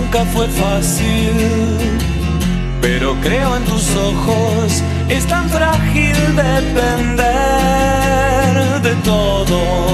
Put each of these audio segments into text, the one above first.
nunca fue fácil, pero creo en tus ojos. Es tan frágil depender de todo.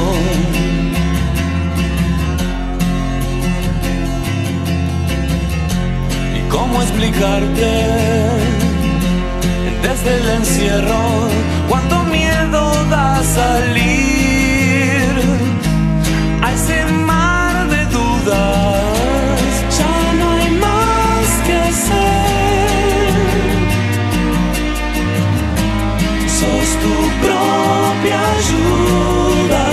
¿Y cómo explicarte desde el encierro cuánto miedo da salir a ese mar de dudas? Ya no hay más que hacer. Sos tu propia ayuda.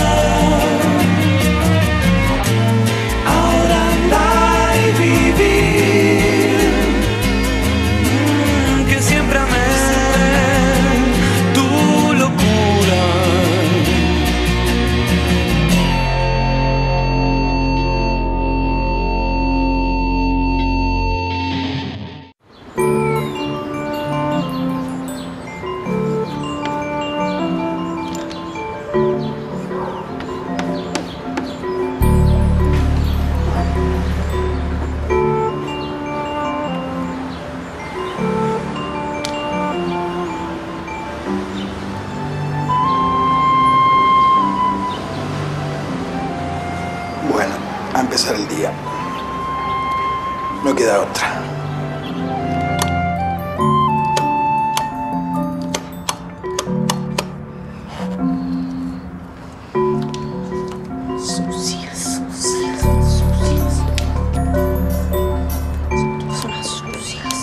Ahora anda y vivir, que siempre amé tu locura. Bueno, a empezar el día. No queda otra. Sucias, sucias, sucias. Son unas sucias.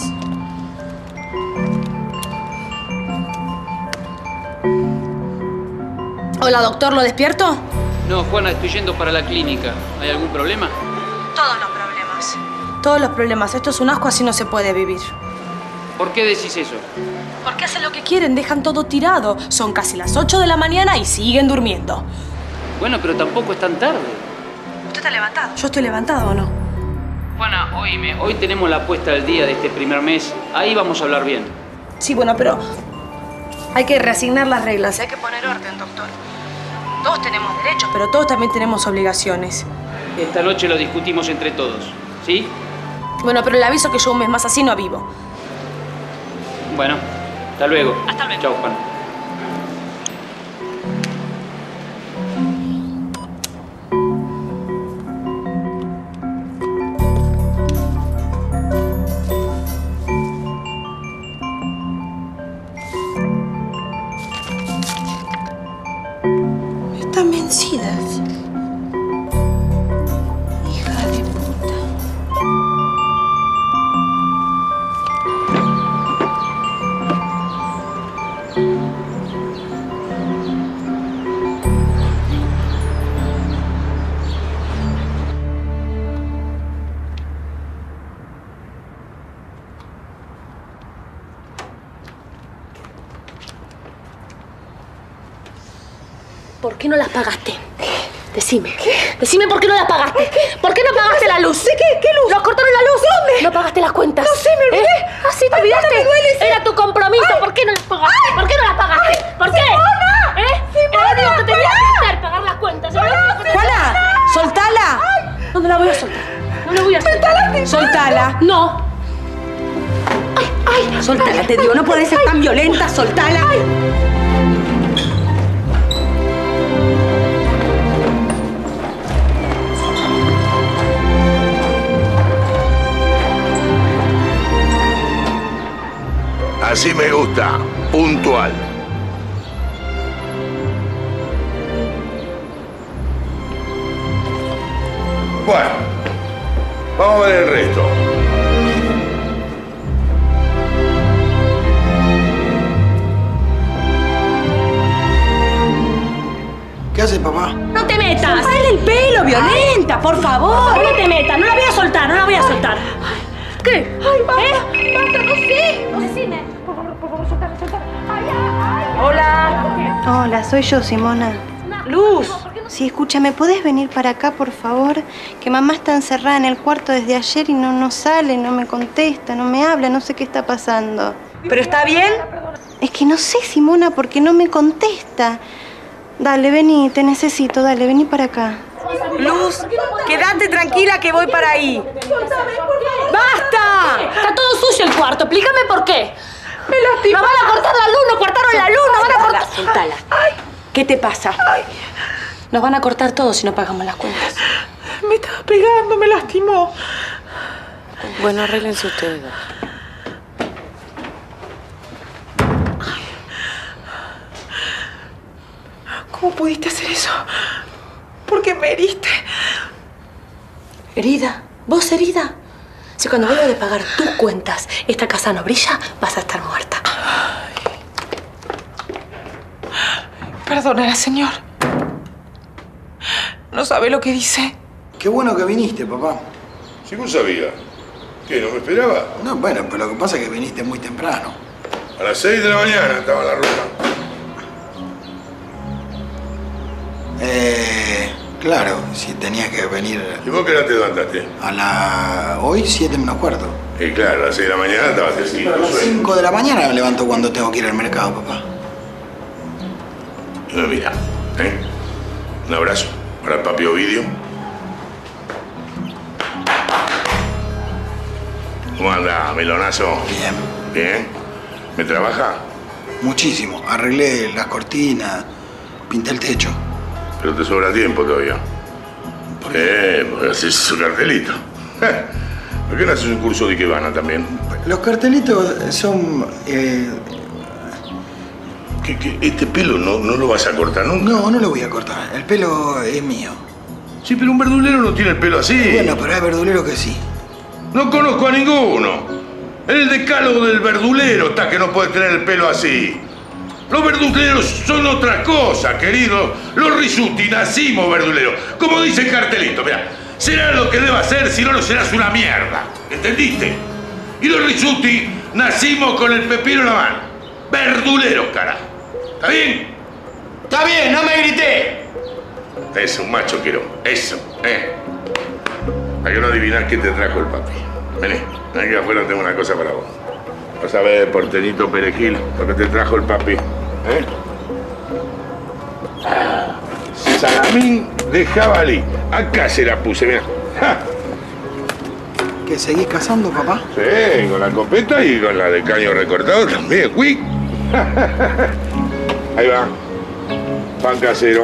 Hola, doctor, ¿lo despierto? No, Juana, estoy yendo para la clínica. ¿Hay algún problema? Todos los problemas. Todos los problemas. Esto es un asco, así no se puede vivir. ¿Por qué decís eso? Porque hacen lo que quieren, dejan todo tirado. Son casi las 8 de la mañana y siguen durmiendo. Bueno, pero tampoco es tan tarde. ¿Usted está levantado? ¿Yo estoy levantado o no? Juana, oíme, hoy tenemos la apuesta del día de este primer mes. Ahí vamos a hablar bien. Sí, bueno, pero hay que reasignar las reglas. Hay que poner orden, doctor. Todos tenemos derechos, pero todos también tenemos obligaciones. Esta noche lo discutimos entre todos, ¿sí? Bueno, pero le aviso que yo un mes más así no vivo. Bueno, hasta luego. Hasta luego. Chau, Juana. Están vencidas. Hija de puta. ¿Por qué no las pagaste? Decime. ¿Qué? Decime por qué no las pagaste. ¿Por qué no pagaste la luz? ¿De qué? ¿Qué luz? ¿Nos cortaron la luz? ¿Dónde? ¿No pagaste las cuentas? No sé, me olvidé. ¿Ah, sí? ¿Te Ay, olvidaste? me duele, sí. Era tu compromiso. Ay. ¿Por qué no las pagaste? Ay. ¿Por qué no las pagaste? Ay, ¿Por qué? Simona. Era lo único que tenías Pará. que hacer, pagar las cuentas. Era lo único que tenías que Juana, hacer. soltala. No, no la voy a soltar. No la voy a soltar. Soltala. No. Ay, soltala, te digo, no podés ser tan violenta, soltala. Así me gusta, puntual. Bueno, vamos a ver el resto. ¿Qué hace, papá? ¡No te metas! Dale el pelo, violenta, por favor. No te metas, no la voy a soltar, no la voy a soltar. ¿Qué? Ay, basta, no sé. Decime. Por favor, soltala. Hola. Hola, soy yo, Simona. Luz. Sí, escúchame, ¿podés venir para acá, por favor? Que mamá está encerrada en el cuarto desde ayer y no sale, no me contesta, no me habla, no sé qué está pasando. ¿Pero está bien? Es que no sé, Simona, porque no me contesta. Dale, vení, te necesito, dale, vení para acá. Luz, quédate tranquila que voy para ahí. ¡Basta! Está todo sucio el cuarto. Explícame por qué. Me lastimó. Nos van a cortar la luz, nos cortaron la luz, nos van a cortar... Soltala. ¿Qué te pasa? Nos van a cortar todo si no pagamos las cuentas. Me estaba pegando, me lastimó. Bueno, arréglense ustedes dos. ¿Cómo pudiste hacer eso? ¿Por qué me heriste? ¿Herida? ¿Vos herida? Si cuando vuelva de pagar tus cuentas esta casa no brilla, vas a estar muerta. Perdónala, señor. No sabe lo que dice. Qué bueno que viniste, papá. Si vos sabías. ¿Qué, no me esperaba? No, bueno, pero lo que pasa es que viniste muy temprano. A las 6 de la mañana estaba en la ruta. Claro, si tenías que venir ¿Y vos qué hora te levantaste? a la... Hoy, 7 menos cuarto. Y claro, a las 6 de la mañana estabas así. A las 5 de la mañana me levanto cuando tengo que ir al mercado, papá. Y me mira, ¿eh? Un abrazo para el papi Ovidio. ¿Cómo anda, melonazo? Bien. ¿Bien? ¿Me trabaja? Muchísimo. Arreglé las cortinas, pinté el techo. Pero te sobra tiempo todavía. ¿Por qué? Porque haces su cartelito. ¿Por qué no haces un curso de Ikebana también? Los cartelitos son... ¿Este pelo no lo vas a cortar nunca? No, no lo voy a cortar. El pelo es mío. Sí, pero un verdulero no tiene el pelo así. Bueno, pero hay verduleros que sí. No conozco a ninguno. En el decálogo del verdulero está que no puede tener el pelo así. Los verduleros son otra cosa, querido. Los Risuti nacimos verduleros. Como dice el cartelito, mira, será lo que deba ser, si no, no serás una mierda. ¿Entendiste? Y los Risuti nacimos con el pepino en la mano. Verduleros, carajo. ¿Está bien? ¡Está bien! ¡No me grité! Es un macho, quiero. Eso, Hay que no adivinar qué te trajo el papi. Vení, aquí afuera tengo una cosa para vos. Vas a ver, porterito perejil, lo que te trajo el papi. Salamín de jabalí. Acá se la puse, mira. ¡Ja! ¿Que seguís cazando, papá? Sí, con la copeta y con la de caño recortado también. ¡Uy! Ahí va. Pan casero,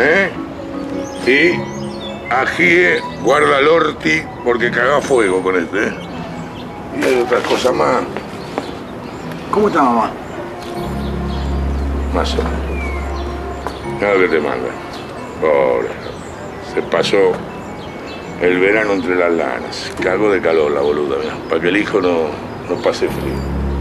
Y ajíe, guarda el orti, porque caga fuego con este, Y hay otras cosas más. ¿Cómo está mamá? Más o menos. Nada que te manda. Pobre. Se pasó el verano entre las lanas. Cagó de calor la boluda, mira. Para que el hijo no pase frío.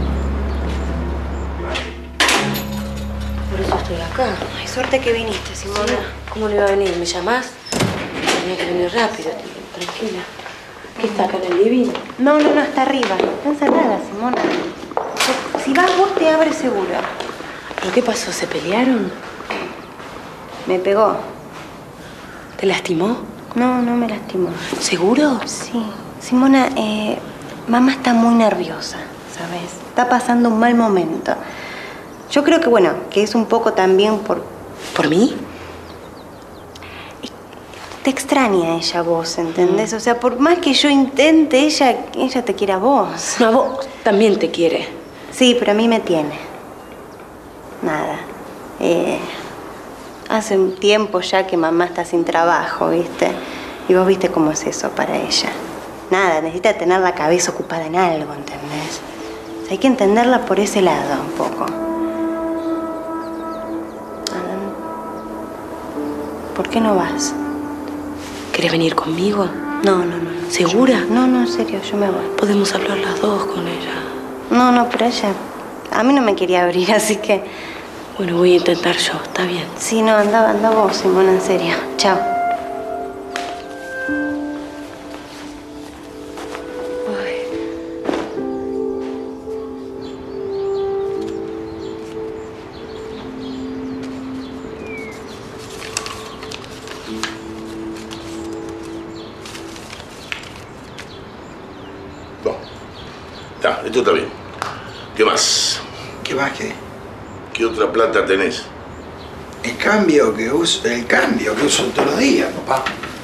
Por eso estoy acá. Ay, suerte que viniste, Simona. Sí. ¿Cómo no iba a venir? ¿Me llamás? Tenía que venir rápido, tranquila. ¿Qué está acá en el living? No, está arriba. Está encerrada, Simona. Si vas vos, te abre seguro. ¿Pero qué pasó? ¿Se pelearon? Me pegó. ¿Te lastimó? No me lastimó. ¿Seguro? Sí. Simona, mamá está muy nerviosa, ¿sabes? Está pasando un mal momento. Yo creo que, bueno, que es un poco también por... ¿Por mí? Te extraña ella a vos, ¿entendés? O sea, por más que yo intente, ella te quiere a vos. No, a vos también te quiere. Sí, pero a mí me tiene. Nada. Hace un tiempo ya que mamá está sin trabajo, ¿viste? Y vos viste cómo es eso para ella. Nada, necesita tener la cabeza ocupada en algo, ¿entendés? O sea, hay que entenderla por ese lado un poco. ¿Por qué no vas? ¿Querés venir conmigo? No. ¿Segura? No, en serio, yo me voy. Podemos hablar las dos con ella. No, pero ella... A mí no me quería abrir, así que... Bueno, voy a intentar yo, ¿está bien? Sí, no, anda vos, Simona, en serio. Chao. Esto está bien. ¿Qué más? ¿Qué más qué? ¿Qué otra plata tenés? El cambio que uso todos los días, papá.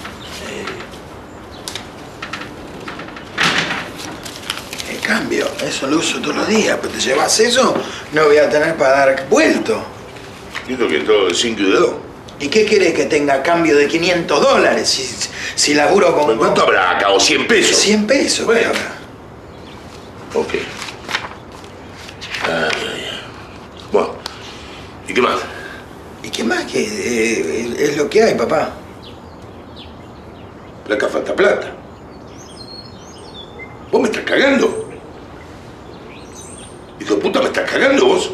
cambio, eso lo uso todos los días. Pero te llevas eso, no voy a tener para dar vuelto. Siento que todo de 5 y de 2. ¿Y qué querés que tenga a cambio de $500 si laburo con... ¿Cuánto habrá acá? ¿O 100 pesos? 100 pesos, bueno. ¿Qué habrá? Ok. Bueno, ¿y qué más? ¿Y qué más? Que es lo que hay, papá. Plata falta plata. ¿Vos me estás cagando? Hijo de puta, ¿me estás cagando vos?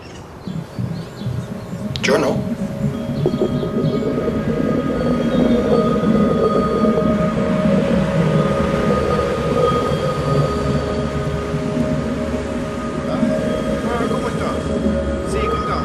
Yo no. ¿Cómo estás? Sí, contame.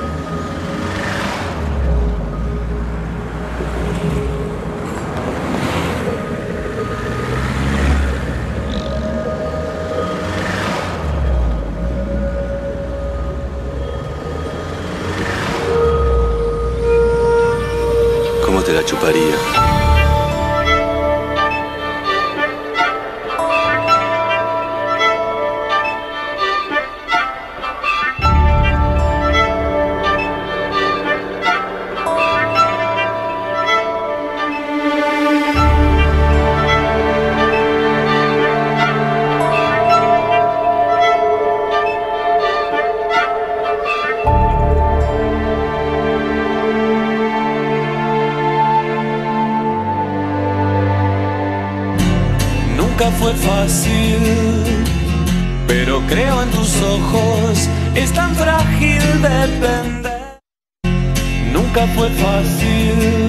¿Cómo te la chuparía? Nunca fue fácil, pero creo en tus ojos, es tan frágil depender. Nunca fue fácil,